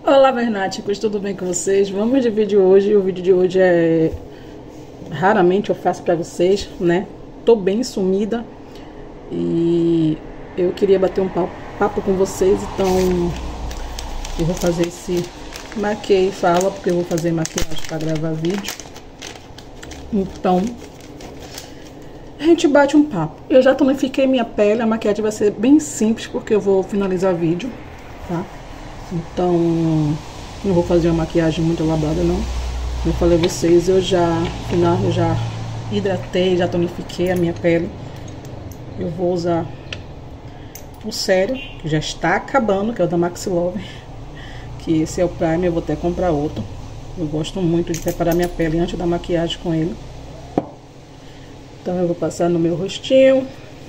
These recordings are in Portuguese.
Olá, vernáticos, tudo bem com vocês? Vamos de vídeo hoje. O vídeo de hoje é... raramente eu faço pra vocês, né? Tô bem sumida e eu queria bater um papo com vocês, então eu vou fazer esse maquia e fala, porque eu vou fazer maquiagem pra gravar vídeo. Então a gente bate um papo. Eu já tonifiquei minha pele, a maquiagem vai ser bem simples, porque eu vou finalizar vídeo, tá? Então, não vou fazer uma maquiagem muito elaborada, não. Como eu falei a vocês, eu já hidratei, já tonifiquei a minha pele. Eu vou usar o sérum, que já está acabando, que é o da Maxi Love. Que esse é o primer, eu vou até comprar outro. Eu gosto muito de preparar minha pele antes da maquiagem com ele. Então eu vou passar no meu rostinho,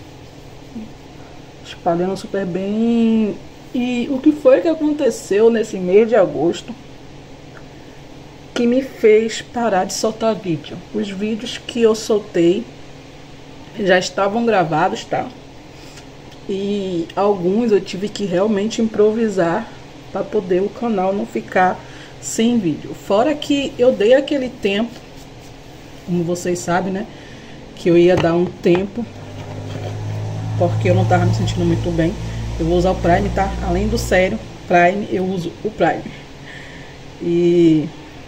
espalhando super bem. E o que foi que aconteceu nesse mês de agosto que me fez parar de soltar vídeo? Os vídeos que eu soltei já estavam gravados, tá? E alguns eu tive que realmente improvisar para poder o canal não ficar sem vídeo. Fora que eu dei aquele tempo, como vocês sabem, né? Que eu ia dar um tempo, porque eu não tava me sentindo muito bem. Eu vou usar o Prime, tá? Além do sérum Prime, eu uso o Prime. E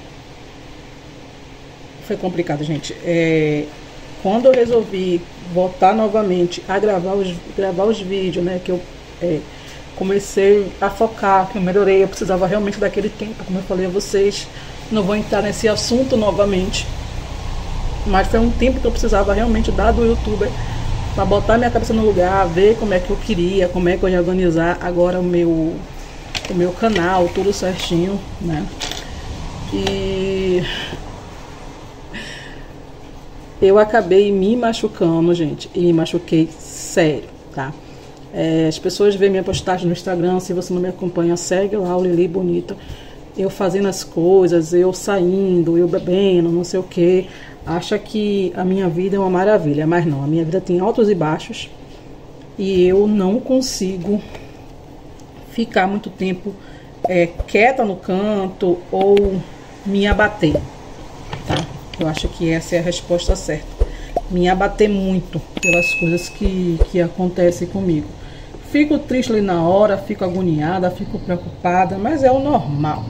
foi complicado, gente. Quando eu resolvi voltar novamente a gravar os vídeos, né? Que eu comecei a focar, que eu melhorei. Eu precisava realmente daquele tempo, como eu falei a vocês. Não vou entrar nesse assunto novamente. Mas foi um tempo que eu precisava realmente dar do YouTuber, para botar minha cabeça no lugar, ver como é que eu queria, como é que eu ia organizar agora o meu canal, tudo certinho, né? E eu acabei me machucando, gente, e me machuquei sério, tá? As pessoas veem minha postagem no Instagram, se você não me acompanha, segue lá, o Lili Bonita. Eu fazendo as coisas, eu saindo, eu bebendo, não sei o que. Acha que a minha vida é uma maravilha, mas não, a minha vida tem altos e baixos e eu não consigo ficar muito tempo quieta no canto ou me abater, tá? Eu acho que essa é a resposta certa, me abater muito pelas coisas que acontecem comigo. Fico triste ali na hora, fico agoniada, fico preocupada, mas é o normal.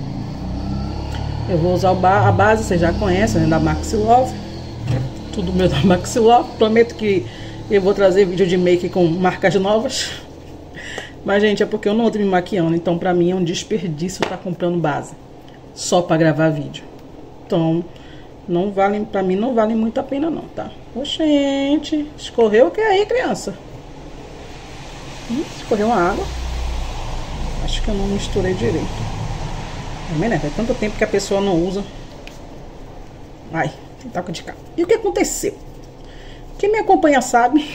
Eu vou usar a base, vocês já conhecem, né, da Maxi Love. Tudo meu da Maxi Love. Prometo que eu vou trazer vídeo de make com marcas novas. Mas, gente, é porque eu não ando me maquiando. Então, pra mim, é um desperdício estar comprando base só pra gravar vídeo. Então, não vale, pra mim, não vale muito a pena, não, tá? Oxente, escorreu o que aí, criança? Escorreu uma água. Acho que eu não misturei direito. Também, né? Faz tanto tempo que a pessoa não usa. Ai, tem toca de cá. E o que aconteceu? Quem me acompanha sabe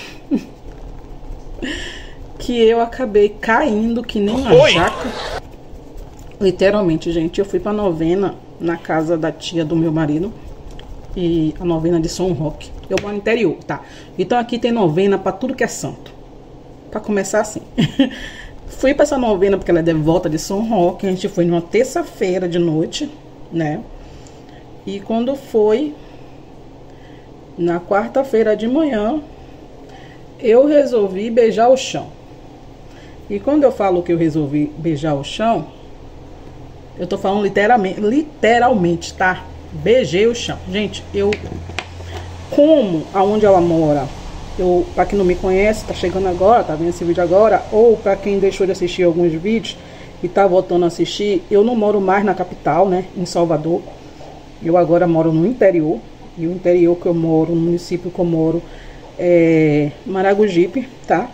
que eu acabei caindo que nem uma jaca. Literalmente, gente. Eu fui pra novena na casa da tia do meu marido. E a novena de São Roque. Eu moro no interior, tá? Então aqui tem novena pra tudo que é santo. Pra começar assim. Fui pra essa novena porque ela é devota de São Roque. A gente foi numa terça-feira de noite, né? E quando foi na quarta-feira de manhã, eu resolvi beijar o chão. E quando eu falo que eu resolvi beijar o chão, eu tô falando literalmente, tá? Beijei o chão. Gente, como aonde ela mora, pra quem não me conhece, tá chegando agora, tá vendo esse vídeo agora, ou pra quem deixou de assistir alguns vídeos e tá voltando a assistir, eu não moro mais na capital, né, em Salvador. Eu agora moro no interior, e o interior que eu moro, no município que eu moro, é Maragogipe, tá?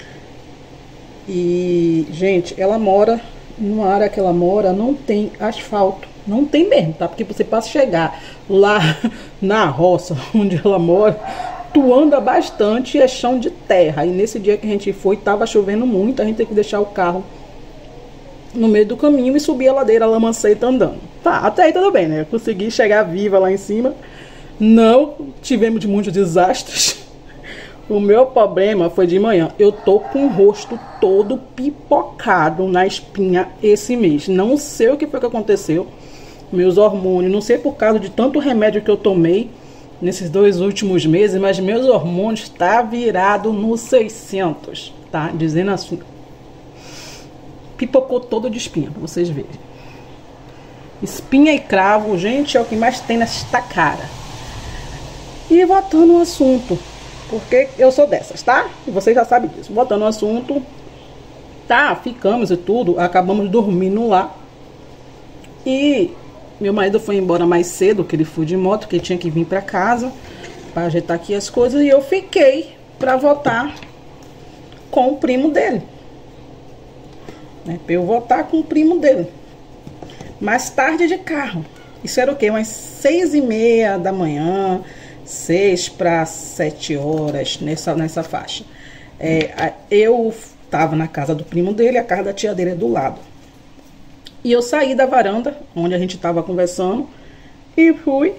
E, gente, ela mora, numa área que ela mora, não tem asfalto, não tem mesmo, tá? Porque você passa chegar lá na roça, onde ela mora, tu anda bastante e é chão de terra. E nesse dia que a gente foi, tava chovendo muito. A gente tem que deixar o carro no meio do caminho e subir a ladeira, a lama seca andando. Tá, até aí tudo bem, né? Eu consegui chegar viva lá em cima. Não tivemos muitos desastres. O meu problema foi de manhã. Eu tô com o rosto todo pipocado na espinha esse mês. Não sei o que foi que aconteceu. Meus hormônios, não sei por causa de tanto remédio que eu tomei nesses 2 últimos meses, mas meus hormônios tá virado no 600, tá? Dizendo assim. Pipocou todo de espinha, pra vocês verem. Espinha e cravo, gente, é o que mais tem nesta cara. E voltando ao assunto, porque eu sou dessas, tá? E vocês já sabem disso. Voltando ao assunto, tá, ficamos e tudo, acabamos dormindo lá. E meu marido foi embora mais cedo, que ele foi de moto, que ele tinha que vir pra casa pra ajeitar aqui as coisas. E eu fiquei pra voltar com o primo dele. Pra eu voltar com o primo dele. Mais tarde de carro. Isso era o quê? Umas 6h30 da manhã, 6 para 7 horas, nessa faixa. Eu tava na casa do primo dele, a casa da tia dele é do lado. E eu saí da varanda, onde a gente tava conversando, e fui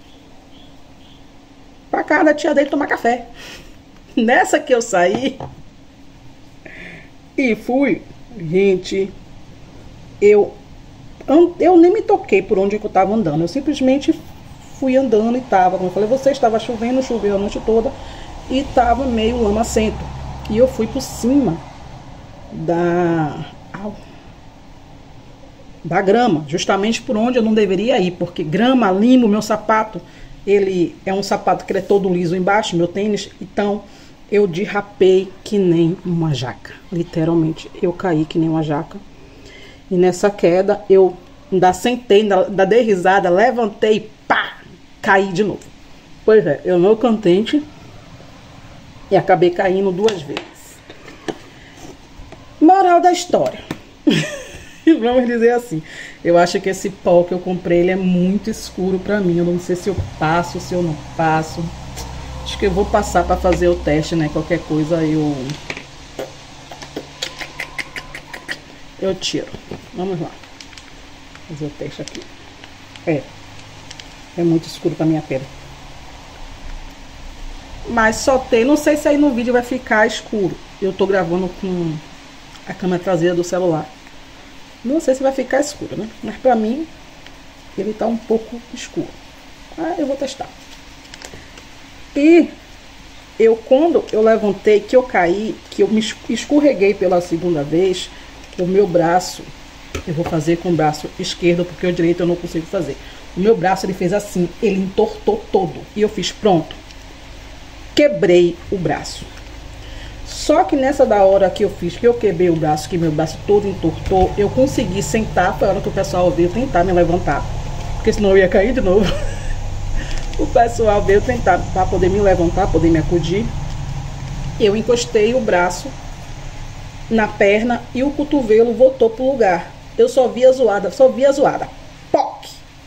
pra casa da tia dele tomar café. Nessa que eu saí e fui, gente, eu nem me toquei por onde eu tava andando. Eu simplesmente fui andando e tava, como eu falei, você estava chovendo, choveu a noite toda e tava meio lamacento. E eu fui por cima da grama, justamente por onde eu não deveria ir, porque grama, limo, meu sapato, ele é um sapato que ele é todo liso embaixo, meu tênis, então eu derrapei que nem uma jaca, literalmente, eu caí que nem uma jaca. E nessa queda, eu ainda sentei, ainda dei risada, levantei e pá, caí de novo. Pois é, eu não contente e acabei caindo 2 vezes. Moral da história. Vamos dizer assim, eu acho que esse pó que eu comprei, ele é muito escuro pra mim. Eu não sei se eu passo, se eu não passo. Acho que eu vou passar pra fazer o teste, né? Qualquer coisa eu tiro. Vamos lá. Fazer o teste aqui. É muito escuro pra minha pele. Mas só tem, não sei se aí no vídeo vai ficar escuro. Eu tô gravando com a câmera traseira do celular. Não sei se vai ficar escuro, né? Mas pra mim, ele tá um pouco escuro. Eu vou testar. E quando eu levantei, que eu caí, que eu me escorreguei pela segunda vez, o meu braço, eu vou fazer com o braço esquerdo, porque o direito eu não consigo fazer. O meu braço, ele fez assim, ele entortou todo. E eu fiz, pronto. Quebrei o braço. Só que nessa da hora que eu fiz, que eu quebrei o braço, que meu braço todo entortou, eu consegui sentar, foi a hora que o pessoal veio tentar me levantar. Porque senão eu ia cair de novo. O pessoal veio tentar, para poder me levantar, poder me acudir. Eu encostei o braço na perna e o cotovelo voltou pro lugar. Eu só via zoada, POC!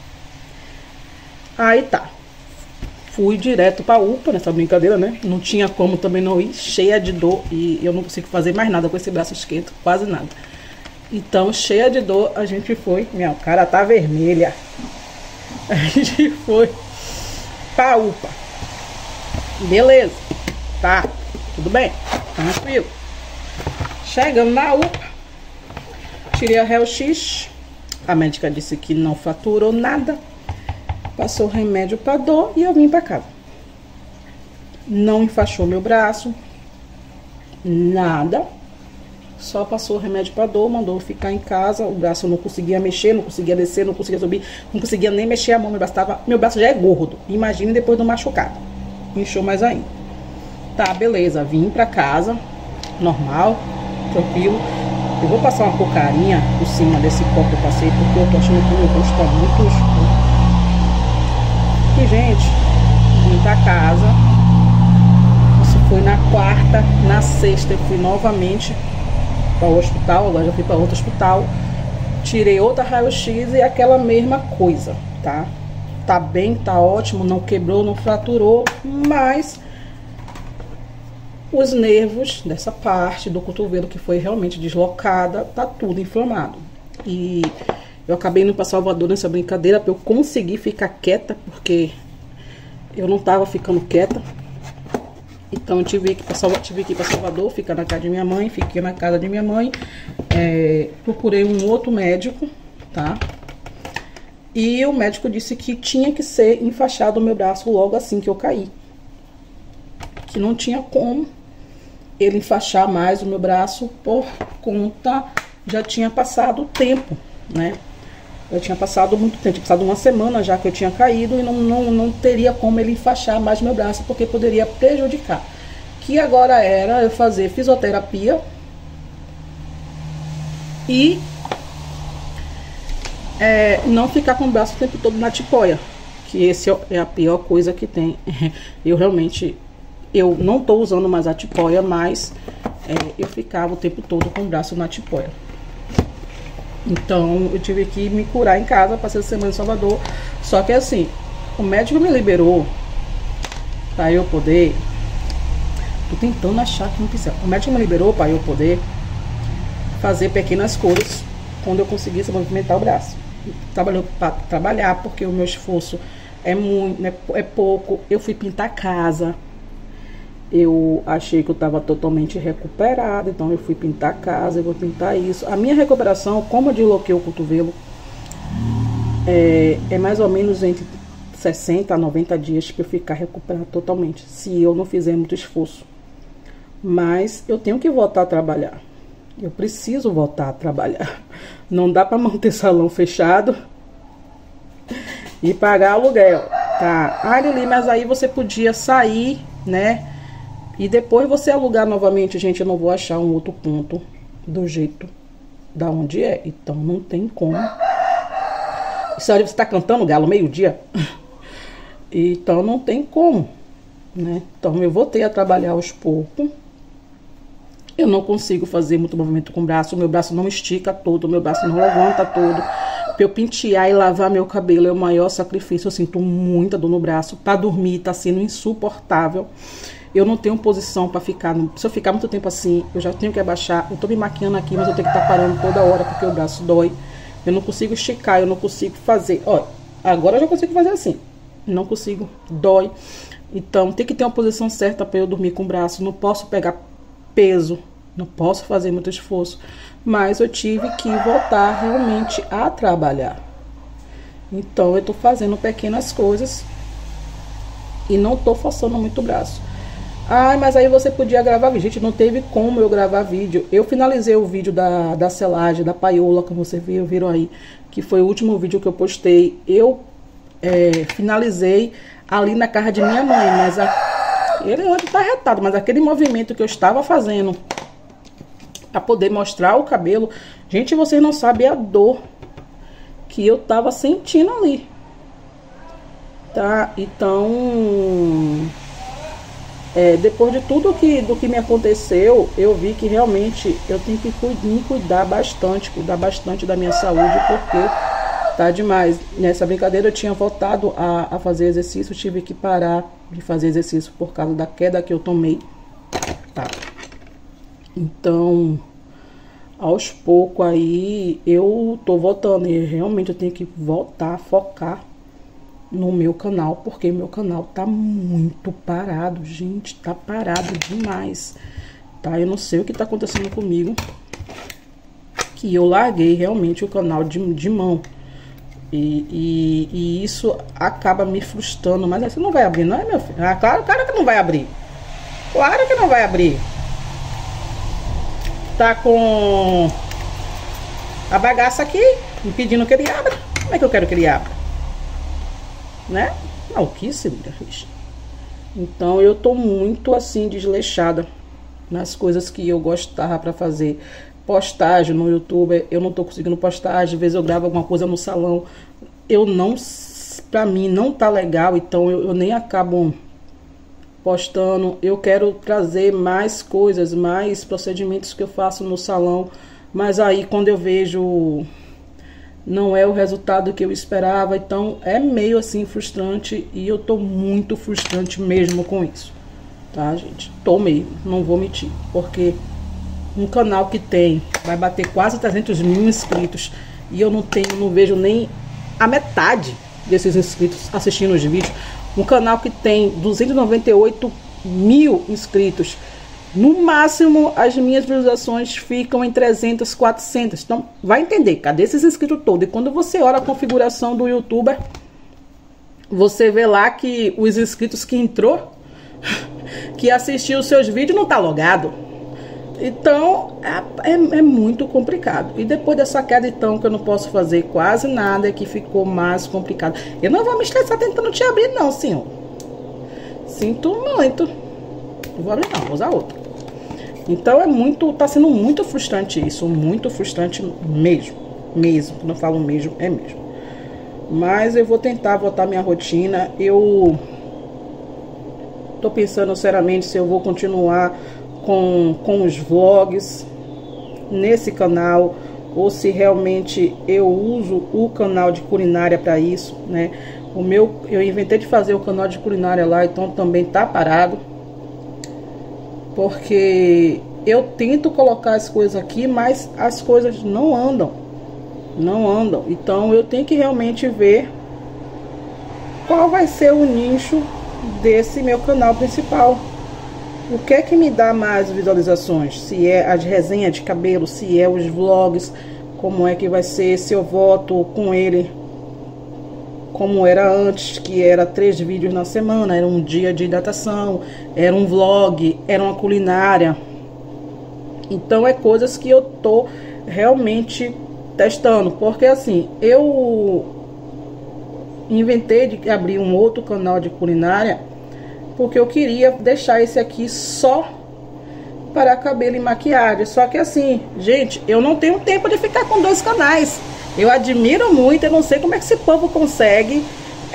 Aí tá. Fui direto pra UPA nessa brincadeira, né? Não tinha como também não ir, cheia de dor. E eu não consigo fazer mais nada com esse braço esquerdo, quase nada. Então, cheia de dor, a gente foi. Minha cara tá vermelha. A gente foi pra UPA. Beleza. Tá, tudo bem. Tranquilo. Chegando na UPA, tirei a raio-x. A médica disse que não faturou nada. Passou remédio pra dor e eu vim pra casa. Não enfaixou meu braço. Nada. Só passou remédio pra dor, mandou ficar em casa. O braço eu não conseguia mexer, não conseguia descer, não conseguia subir. Não conseguia nem mexer a mão. Meu braço já é gordo. Imagine depois do machucado. Inchou mais ainda. Tá, beleza. Vim pra casa. Normal. Tranquilo. Eu vou passar uma cocarinha por cima desse pó que eu passei, porque eu tô achando que o meu rosto tá muito escuro. E, gente, vim pra casa. Isso foi na quarta. Na sexta eu fui novamente para o hospital. Agora já fui para outro hospital. Tirei outra raio-x e aquela mesma coisa, tá? Tá bem, tá ótimo. Não quebrou, não fraturou. Mas os nervos dessa parte do cotovelo que foi realmente deslocada, tá tudo inflamado. E eu acabei indo para Salvador nessa brincadeira para eu conseguir ficar quieta, porque eu não tava ficando quieta. Então eu tive que ir para Salvador, ficar na casa de minha mãe, fiquei na casa de minha mãe, procurei um outro médico, tá? E o médico disse que tinha que ser enfaixado o meu braço logo assim que eu caí. Que não tinha como ele enfaixar mais o meu braço por conta, já tinha passado o tempo, né? Eu tinha passado muito tempo, tinha passado uma semana já que eu tinha caído e não teria como ele enfaixar mais meu braço, porque poderia prejudicar. Que agora era eu fazer fisioterapia e não ficar com o braço o tempo todo na tipoia, que esse é a pior coisa que tem. Eu não tô usando mais a tipoia, mas eu ficava o tempo todo com o braço na tipoia. Então eu tive que me curar em casa, passei a semana em Salvador. Só que assim, o médico me liberou para eu poder. Tô tentando achar aqui no pincel. O médico me liberou para eu poder fazer pequenas coisas quando eu conseguisse movimentar o braço. Trabalhou para trabalhar, porque o meu esforço é pouco. Eu fui pintar a casa. Eu achei que eu estava totalmente recuperada, então eu fui pintar a casa, eu vou pintar isso. A minha recuperação, como eu desloquei o cotovelo, é mais ou menos entre 60 a 90 dias para eu ficar recuperada totalmente, se eu não fizer muito esforço. Mas eu tenho que voltar a trabalhar. Eu preciso voltar a trabalhar. Não dá para manter salão fechado e pagar aluguel, tá? Ah, Lili, mas aí você podia sair, né? E depois você alugar novamente. Gente, eu não vou achar um outro ponto do jeito da onde é. Então não tem como. Isso aí você tá cantando galo meio-dia. Então não tem como, né? Então eu voltei a trabalhar aos poucos. Eu não consigo fazer muito movimento com o braço. O meu braço não estica todo, o meu braço não levanta todo. Pra eu pentear e lavar meu cabelo é o maior sacrifício. Eu sinto muita dor no braço. Pra dormir tá sendo insuportável. Eu não tenho posição pra ficar. Se eu ficar muito tempo assim, eu já tenho que abaixar. Eu tô me maquiando aqui, mas eu tenho que estar parando toda hora porque o braço dói. Eu não consigo esticar, eu não consigo fazer. Ó, agora eu já consigo fazer assim. Não consigo, dói. Então tem que ter uma posição certa pra eu dormir com o braço. Não posso pegar peso, não posso fazer muito esforço. Mas eu tive que voltar realmente a trabalhar. Então eu tô fazendo pequenas coisas e não tô forçando muito o braço. Ah, mas aí você podia gravar vídeo. Gente, não teve como eu gravar vídeo. Eu finalizei o vídeo da selagem, da paiola, como vocês viram aí, que foi o último vídeo que eu postei. Eu finalizei ali na casa de minha mãe, mas ele hoje tá retado, mas aquele movimento que eu estava fazendo para poder mostrar o cabelo, gente, vocês não sabem a dor que eu tava sentindo ali, tá? Então, depois de tudo do que me aconteceu, eu vi que realmente eu tenho que me cuidar bastante da minha saúde, porque tá demais. Nessa brincadeira eu tinha voltado a fazer exercício, tive que parar de fazer exercício por causa da queda que eu tomei, tá? Então, aos poucos aí eu tô voltando e realmente eu tenho que voltar a focar no meu canal, porque meu canal tá muito parado, gente, tá parado demais, tá? Eu não sei o que tá acontecendo comigo, que eu larguei realmente o canal de mão. E isso acaba me frustrando. Mas você não vai abrir, não é, meu filho? Ah, claro que não vai abrir. Claro que não vai abrir. Tá com a bagaça aqui, me pedindo que ele abra. Como é que eu quero que ele abra? Né? Maluquice, minha filha. Então eu tô muito assim desleixada nas coisas que eu gostava pra fazer. Postagem no YouTube, eu não tô conseguindo postar. Às vezes eu gravo alguma coisa no salão, pra mim não tá legal, então eu nem acabo postando. Eu quero trazer mais coisas, mais procedimentos que eu faço no salão, mas aí quando eu vejo não é o resultado que eu esperava, então é meio assim frustrante, e eu tô muito frustrante mesmo com isso, tá, gente? Tô mesmo, não vou mentir, porque um canal que vai bater quase 300 mil inscritos e eu não vejo nem a metade desses inscritos assistindo os vídeos. Um canal que tem 298 1000 inscritos, no máximo as minhas visualizações ficam em 300, 400. Então, vai entender, cadê esses inscritos todos? E quando você olha a configuração do YouTuber, você vê lá que os inscritos que entrou, que assistiu os seus vídeos, não tá logado. Então, é muito complicado. E depois dessa queda, então, que eu não posso fazer quase nada, é que ficou mais complicado. Eu não vou me estressar tentando te abrir, não, senhor. Sinto muito. Não vou abrir, não, vou usar outro. Então, tá sendo muito frustrante isso. Muito frustrante mesmo. Mesmo. Quando eu falo mesmo, é mesmo. Mas eu vou tentar voltar minha rotina. Eu tô pensando seriamente se eu vou continuar com os vlogs nesse canal, ou se realmente eu uso o canal de culinária para isso, né? Eu inventei de fazer o canal de culinária lá, então também tá parado, porque eu tento colocar as coisas aqui, mas as coisas não andam, então eu tenho que realmente ver qual vai ser o nicho desse meu canal principal. O que é que me dá mais visualizações? Se é as resenhas de cabelo, se é os vlogs, como é que vai ser, se eu volto com ele como era antes, que era 3 vídeos na semana, era um dia de hidratação, era um vlog, era uma culinária. Então é coisas que eu tô realmente testando, porque assim, eu inventei de abrir um outro canal de culinária, porque eu queria deixar esse aqui só para cabelo e maquiagem. Só que assim, gente, eu não tenho tempo de ficar com 2 canais. Eu admiro muito, eu não sei como é que esse povo consegue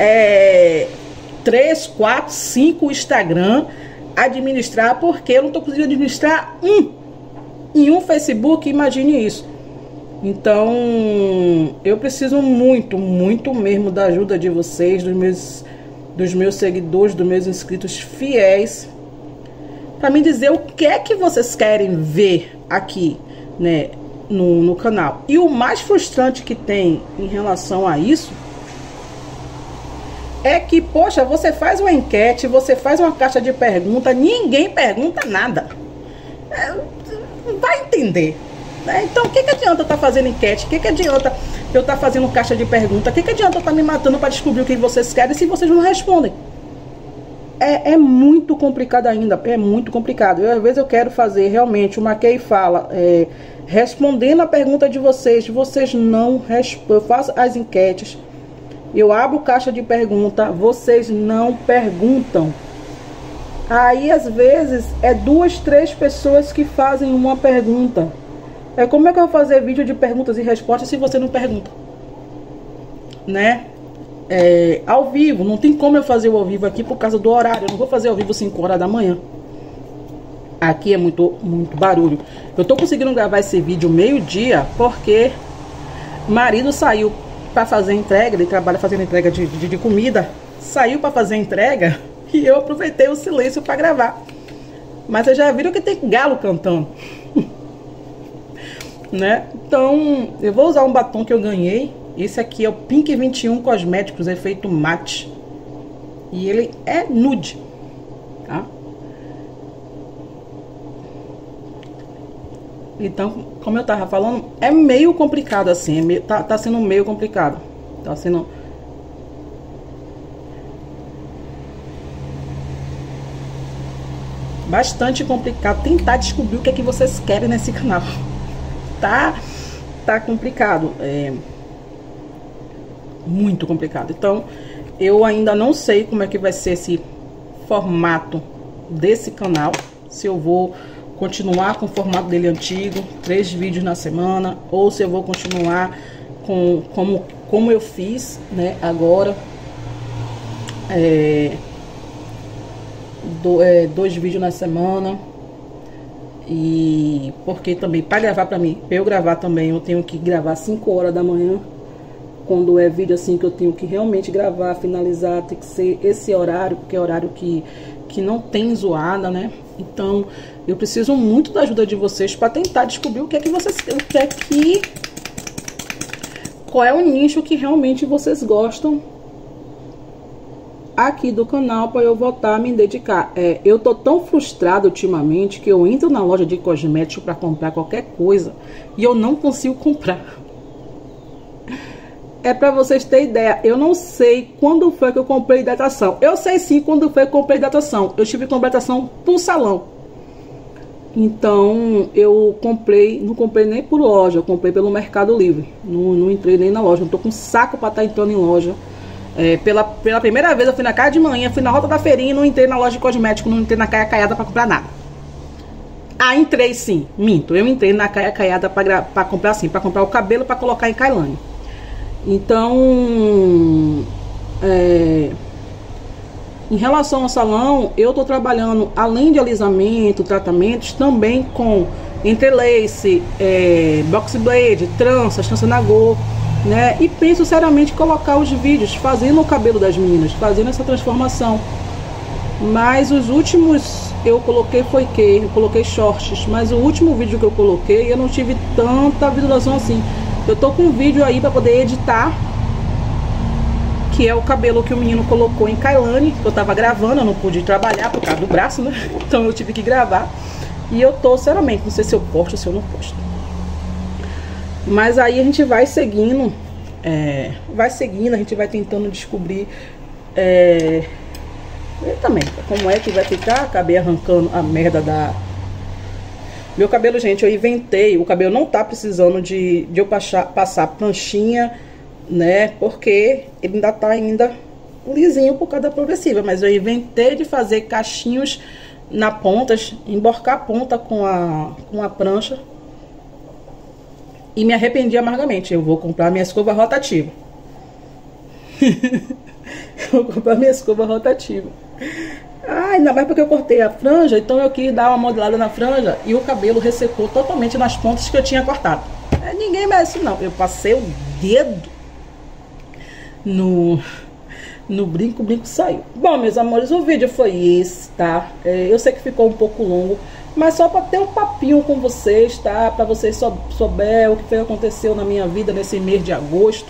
3, 4, 5 Instagram administrar, porque eu não tô conseguindo administrar em um Facebook, imagine isso. Então, eu preciso muito, muito mesmo da ajuda de vocês, dos meus seguidores, dos meus inscritos fiéis, para me dizer o que é que vocês querem ver aqui, né, no canal. E o mais frustrante que tem em relação a isso é que, poxa, você faz uma enquete, você faz uma caixa de pergunta, ninguém pergunta nada. Vai entender, né? Então, o que adianta eu estar fazendo enquete? O que adianta eu estar fazendo caixa de pergunta? O que adianta eu estar me matando para descobrir o que vocês querem se vocês não respondem? É muito complicado ainda, é muito complicado. Às vezes eu quero fazer realmente uma Maquei Fala, respondendo a pergunta de vocês não respondem. Eu faço as enquetes, eu abro caixa de pergunta, vocês não perguntam. Aí às vezes é 2, 3 pessoas que fazem uma pergunta. Como é que eu vou fazer vídeo de perguntas e respostas se você não pergunta? Né? Ao vivo, não tem como eu fazer o ao vivo aqui por causa do horário. Eu não vou fazer ao vivo 5 horas da manhã. Aqui é muito barulho. Eu tô conseguindo gravar esse vídeo meio-dia porque marido saiu para fazer entrega. Ele trabalha fazendo entrega de comida. Saiu para fazer entrega e eu aproveitei o silêncio para gravar. Mas vocês já viram que tem galo cantando. Né? Então, eu vou usar um batom que eu ganhei. Esse aqui é o Pink 21 Cosméticos, efeito mate. E ele é nude, tá? Então, como eu tava falando, é meio complicado assim. Tá sendo meio complicado. Tá sendo... bastante complicado tentar descobrir o que é que vocês querem nesse canal. Tá complicado. Muito complicado. Então, eu ainda não sei como é que vai ser esse formato desse canal. Se eu vou continuar com o formato dele antigo, 3 vídeos na semana, ou se eu vou continuar como eu fiz, né, agora. 2 vídeos na semana. E porque também para gravar para mim, pra eu gravar também, eu tenho que gravar 5 horas da manhã. Quando é vídeo assim que eu tenho que realmente gravar, finalizar, tem que ser esse horário, porque é horário que não tem zoada, né? Então, eu preciso muito da ajuda de vocês para tentar descobrir o que é que vocês, qual é o nicho que realmente vocês gostam aqui do canal para eu voltar a me dedicar. Eu tô tão frustrada ultimamente que eu entro na loja de cosméticos para comprar qualquer coisa e eu não consigo comprar. Para vocês terem ideia, eu não sei quando foi que eu comprei hidratação. Eu sei sim quando foi que eu comprei hidratação. Eu tive que comprar hidratação por salão. Então, eu comprei, não comprei nem por loja, eu comprei pelo Mercado Livre. Não entrei nem na loja, não tô com saco para estar entrando em loja. Pela primeira vez eu fui na Caia de manhã, fui na Rota da Feirinha e não entrei na loja de cosmético, não entrei na Caia Caiada para comprar nada. Entrei sim, minto. Eu entrei na Caia Caiada para comprar sim, para comprar o cabelo para colocar em Kailane. Então, em relação ao salão, eu tô trabalhando, além de alisamento, tratamentos, também com entrelace, box blade, trança nagô, né? E penso seriamente colocar os vídeos fazendo o cabelo das meninas, fazendo essa transformação. Mas os últimos eu coloquei eu coloquei shorts, mas o último vídeo que eu coloquei eu não tive tanta visualização assim. Eu tô com um vídeo aí para poder editar, que é o cabelo que o menino colocou em Kailane, que eu tava gravando, eu não pude trabalhar por causa do braço, né? Então eu tive que gravar. E eu tô, sinceramente, não sei se eu posto ou se eu não posto. Mas aí a gente vai seguindo, a gente vai tentando descobrir também como é que vai ficar. Acabei arrancando a merda da... Meu cabelo, gente, eu inventei, o cabelo não tá precisando de eu passar pranchinha, né, porque ele ainda tá lisinho por causa da progressiva, mas eu inventei de fazer cachinhos na pontas, emborcar a ponta com a prancha, e me arrependi amargamente. Eu vou comprar minha escova rotativa. Eu vou comprar minha escova rotativa. Ainda mais porque eu cortei a franja, então eu quis dar uma modelada na franja e o cabelo ressecou totalmente nas pontas que eu tinha cortado. Ninguém merece não. Eu passei o dedo no brinco, o brinco saiu. Bom, meus amores, o vídeo foi esse, tá? Eu sei que ficou um pouco longo, mas só para ter um papinho com vocês, tá? Para vocês souberem o que foi aconteceu na minha vida nesse mês de agosto.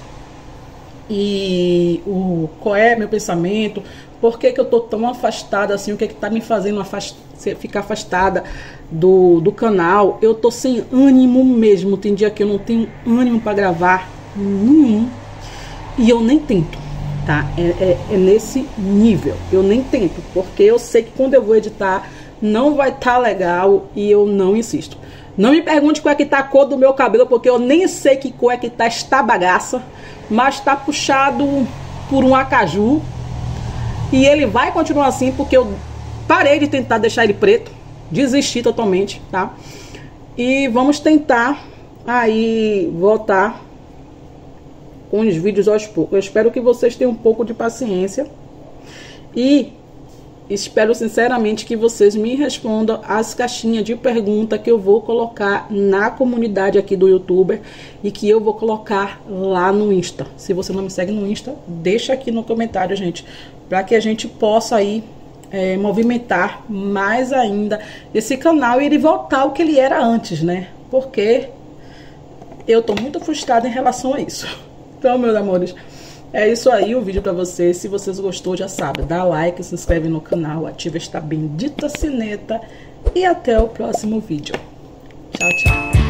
E qual é meu pensamento, por que eu tô tão afastada assim, o que tá me fazendo ficar afastada do canal. Eu tô sem ânimo mesmo, tem dia que eu não tenho ânimo para gravar nenhum, e eu nem tento, tá? É nesse nível, eu nem tento, porque eu sei que quando eu vou editar não vai estar legal e eu não insisto. Não me pergunte qual é que tá a cor do meu cabelo, porque eu nem sei que cor é que tá esta bagaça, mas tá puxado por um acaju. E ele vai continuar assim, porque eu parei de tentar deixar ele preto, desisti totalmente, tá? E vamos tentar aí voltar com os vídeos aos poucos. Eu espero que vocês tenham um pouco de paciência e espero sinceramente que vocês me respondam as caixinhas de pergunta que eu vou colocar na comunidade aqui do YouTuber e que eu vou colocar lá no Insta. Se você não me segue no Insta, deixa aqui no comentário, gente, para que a gente possa aí movimentar mais ainda esse canal e ele voltar ao que ele era antes, né? Porque eu tô muito frustrada em relação a isso. Então, meus amores, é isso aí o vídeo pra vocês. Se vocês gostou, já sabe, dá like, se inscreve no canal, ativa esta bendita sineta e até o próximo vídeo. Tchau, tchau.